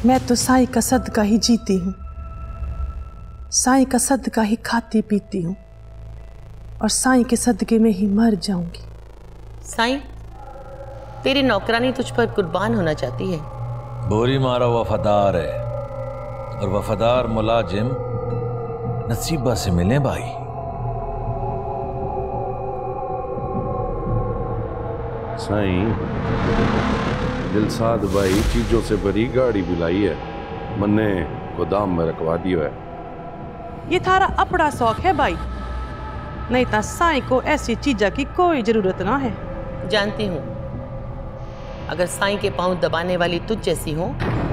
मैं तो साईं का सदका ही जीती हूँ, साईं का सदका ही खाती पीती हूँ और साईं के सदके में ही मर जाऊंगी। साईं, तेरी नौकरानी तुझ पर कुर्बान होना चाहती है। बोरी मारा वफादार है और वफादार मुलाजिम नसीबा से मिले भाई। साईं, दिलसाद भाई चीजों से भरी गाड़ी बुलाई है, मन्ने गोदाम में रखवा दियो है। ये थारा अपना शौक है भाई, नहीं तो साईं को ऐसी चीजा की कोई जरूरत ना है। जानती हूँ, अगर साईं के पांव दबाने वाली तुझ जैसी हो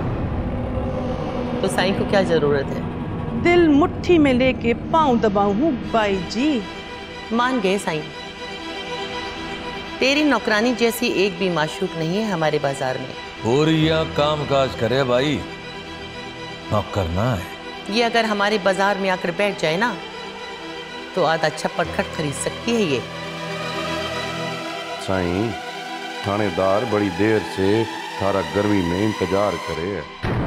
तो साईं को क्या जरूरत है। दिल मुट्ठी में लेके पांव दबाऊं हूँ बाई जी। मान गए साईं, तेरी नौकरानी जैसी एक भी माशूक नहीं है हमारे बाजार में। बोरिया काम काज करे भाई, नौकर ना है। ये अगर हमारे बाजार में आकर बैठ जाए ना तो आधा छप्पड़ खट खरीद सकती है ये। साईं, थानेदार बड़ी देर से थारा गर्मी में इंतजार करे।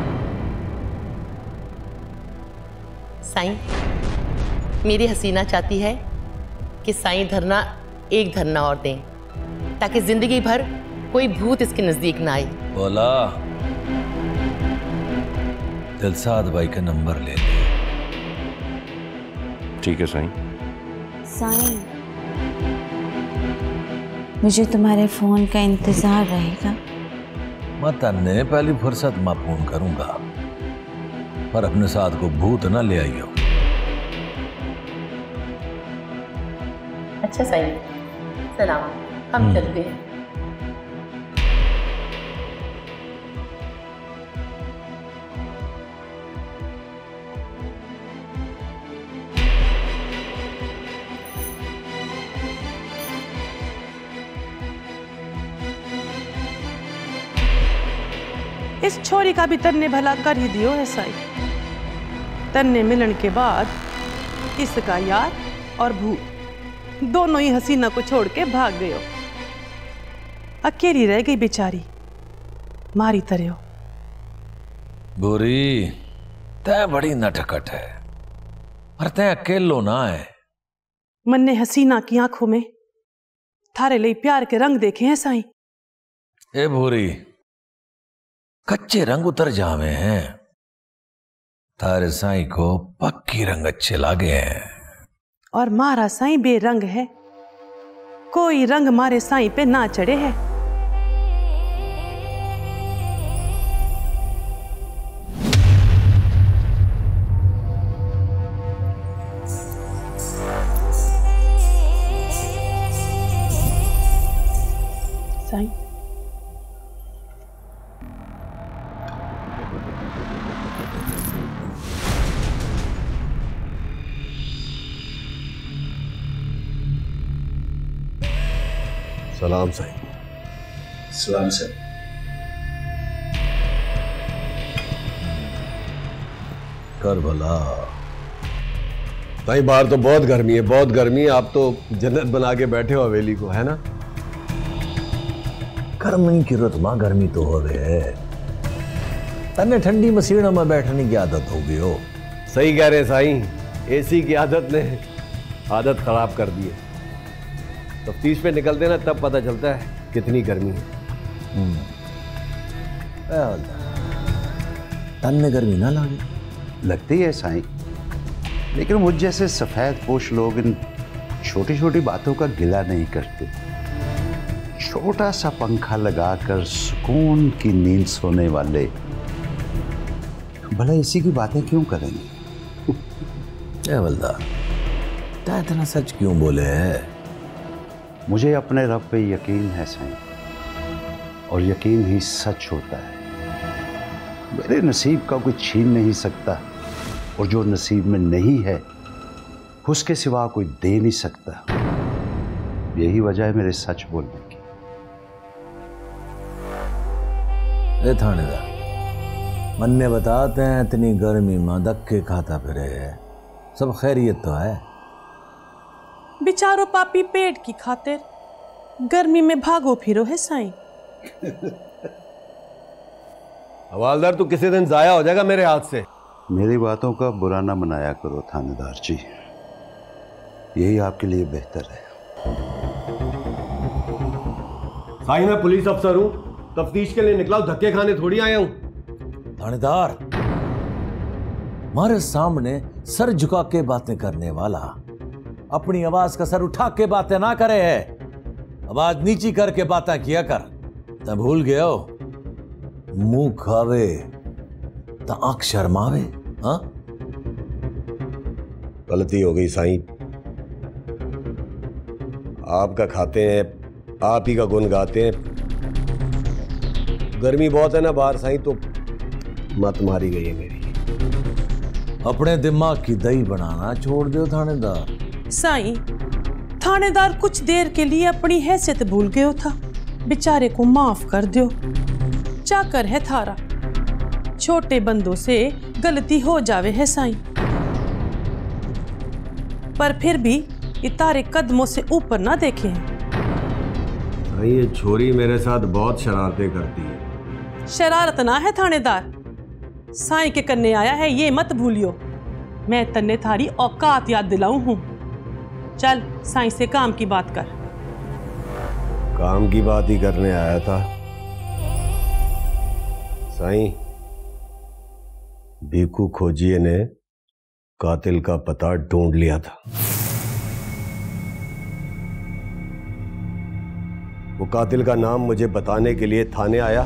साईं, मेरी हसीना चाहती है कि साईं धरना एक धरना और दें ताकि जिंदगी भर कोई भूत इसके नजदीक ना आए। बोला दिलसाद भाई का नंबर ले ले। ठीक है साईं। साईं, मुझे तुम्हारे फोन का इंतजार रहेगा। मैं तन्ने पहली फुर्सत में फोन करूंगा, पर अपने साथ को भूत ना ले आइयो। अच्छा साईं, सलाम, हम चलते हैं। इस छोरी का भी तन्ने भला कर ही दियो है साईं। तन्ने मिलन के बाद इसका यार और भूत दोनों ही हसीना को छोड़ के भाग गयो। अकेली रह गई बेचारी मारी तरह। बोरी, तय बड़ी नटखट है, पर तय अकेलो ना है। मन्ने हसीना की आंखों में थारे लिए प्यार के रंग देखे हैं साईं। ए बोरी, कच्चे रंग उतर जावे हैं, थारे साईं को पक्की रंग अच्छे लागे हैं। और मारा साईं बेरंग है, कोई रंग मारे साईं पे ना चढ़े है। साईं, सलाम साईं। सलाम सर। कर भला। साईं, बाहर तो बहुत गर्मी है, बहुत गर्मी है। आप तो जन्नत बना के बैठे हो हवेली को, है ना? गर्मी की रुत मां गर्मी तो हो रही है, तन्ने ठंडी मसीना में बैठने की आदत हो गई हो। सही कह रहे साईं, एसी की आदत ने आदत खराब कर दी है। तफ्तीश पे निकलते ना तब पता चलता है कितनी गर्मी है। तन्ने गर्मी ना लागे? लगती है साईं, लेकिन मुझ जैसे सफेद पोश लोग इन छोटी छोटी बातों का गिला नहीं करते। छोटा सा पंखा लगाकर सुकून की नींद सोने वाले भला इसी की बातें क्यों करेंगे? हवलदार, क्या इतना सच क्यों बोले है? मुझे अपने रब पे यकीन है साईं, और यकीन ही सच होता है। मेरे नसीब का कोई छीन नहीं सकता, और जो नसीब में नहीं है उसके सिवा कोई दे नहीं सकता। यही वजह है मेरे सच बोलने की। ए थानेदार, मन्ने बताते हैं इतनी गर्मी में धक्के खाता फिरे है, सब खैरियत तो है? बेचारो पापी पेट की खातिर गर्मी में भागो फिरो है साईं। हवालदार तू किसी दिन जाया हो जाएगा मेरे हाथ से। मेरी बातों का बुरा ना मनाया करो थानेदार जी, यही आपके लिए बेहतर है। साईं मैं पुलिस अफसर हूं, तफ्तीश के लिए निकला हूं, धक्के खाने थोड़ी आया हूं। थानेदार, हमारे सामने सर झुका के बातें करने वाला अपनी आवाज का सर उठा के बातें ना करे है, आवाज नीची करके बातें किया कर। तब भूल गए हो, मुंह खावे तो आंख शर्मावे। हाँ, गलती हो गई साईं, आपका खाते हैं, आप ही का गुण गाते हैं। गर्मी बहुत है ना बाहर साईं, तो मत मारी गई है मेरी। अपने दिमाग की दही बनाना छोड़ दो थानेदार। साईं, थानेदार कुछ देर के लिए अपनी हैसियत भूल गयो था, बेचारे को माफ कर दो। चाकर है थारा, छोटे बंदों से गलती हो जावे है साईं, पर फिर भी ये तारे कदमों से ऊपर ना देखे हैं। ये छोरी मेरे साथ बहुत शरारतें करती है। शरारत ना है थानेदार, साईं के कन्ने आया है ये मत भूलियो। मैं तन्ने थारी औकात याद दिलाऊं हूं। चल साईं से काम की बात कर। काम की बात ही करने आया था साईं। भीखू खोजिए ने कातिल का पता ढूंढ लिया था। वो कातिल का नाम मुझे बताने के लिए थाने आया,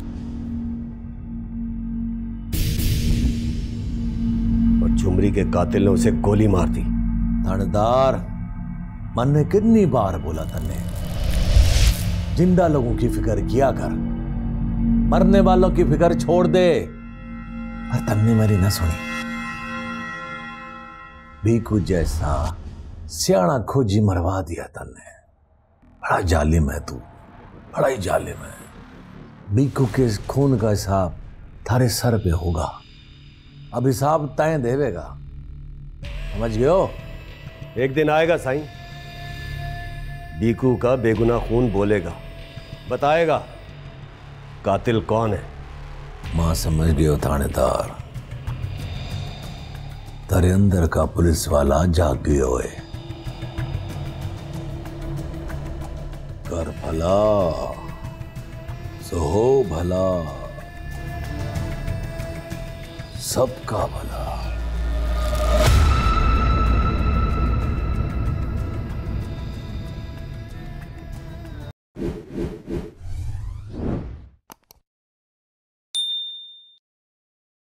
और झुमरी के कातिल ने उसे गोली मार दी। थानेदार, मन ने कितनी बार बोला तन्ने, जिंदा लोगों की फिक्र किया कर, मरने वालों की फिक्र छोड़ दे, पर तन्ने मेरी न सुनी। भीखू जैसा सियाना खोजी मरवा दिया तन्ने। बड़ा जालिम है तू, बड़ा ही जालिम है। भीखू के खून का हिसाब थारे सर पे होगा, अब हिसाब तय देवेगा, समझ गए हो? एक दिन आएगा साईं, भीखू का बेगुनाह खून बोलेगा, बताएगा कातिल कौन है। मां समझ गयो थानेदार, तारे अंदर का पुलिस वाला जाग गयो है। कर भला सो हो भला, सबका भला।